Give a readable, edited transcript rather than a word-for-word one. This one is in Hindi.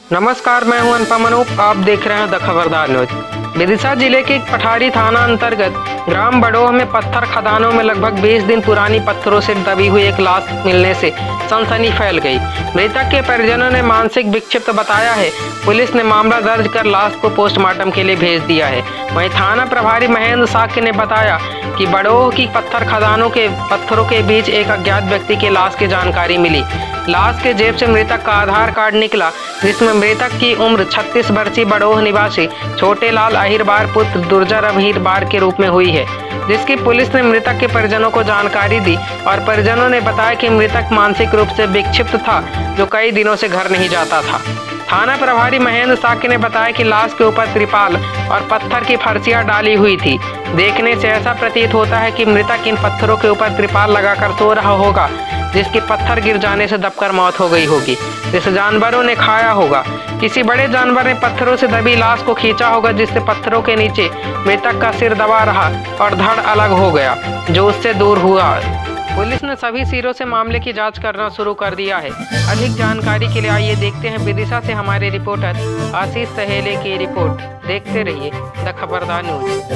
नमस्कार, मैं हूं अनुपम अनूप। आप देख रहे हैं द खबरदार न्यूज। विदिशा जिले के पठारी थाना अंतर्गत ग्राम बड़ोह में पत्थर खदानों में लगभग 20 दिन पुरानी पत्थरों से दबी हुई एक लाश मिलने से सनसनी फैल गई। मृतक के परिजनों ने मानसिक विक्षिप्त बताया है। पुलिस ने मामला दर्ज कर लाश को पोस्टमार्टम के लिए भेज दिया है। वहीं थाना प्रभारी महेंद्र साक्य ने बताया कि बड़ोह की पत्थर खदानों के पत्थरों के बीच एक अज्ञात व्यक्ति की लाश की जानकारी मिली। लाश के जेब से मृतक का आधार कार्ड निकला, जिसमें मृतक की उम्र 36 वर्षीय बड़ोह निवासी छोटे लाल अहिरबार पुत्र दुर्जर अहिरबार के रूप में हुई है, जिसकी पुलिस ने मृतक के परिजनों को जानकारी दी और परिजनों ने बताया कि मृतक मानसिक रूप से विक्षिप्त था, जो कई दिनों से घर नहीं जाता था। थाना प्रभारी महेंद्र साक्य ने बताया कि लाश के ऊपर त्रिपाल और पत्थर की फर्शियां डाली हुई थी। देखने से ऐसा प्रतीत होता है कि मृतक इन पत्थरों के ऊपर त्रिपाल लगाकर सो रहा होगा, जिसकी पत्थर गिर जाने से दबकर मौत हो गई होगी, जिसे जानवरों ने खाया होगा। किसी बड़े जानवर ने पत्थरों से दबी लाश को खींचा होगा, जिससे पत्थरों के नीचे मृतक का सिर दबा रहा और धड़ अलग हो गया, जो उससे दूर हुआ। पुलिस ने सभी सिरों से मामले की जांच करना शुरू कर दिया है। अधिक जानकारी के लिए आइए देखते हैं विदिशा से हमारे रिपोर्टर आशीष सहेले की रिपोर्ट। देखते रहिए द खबरदार न्यूज।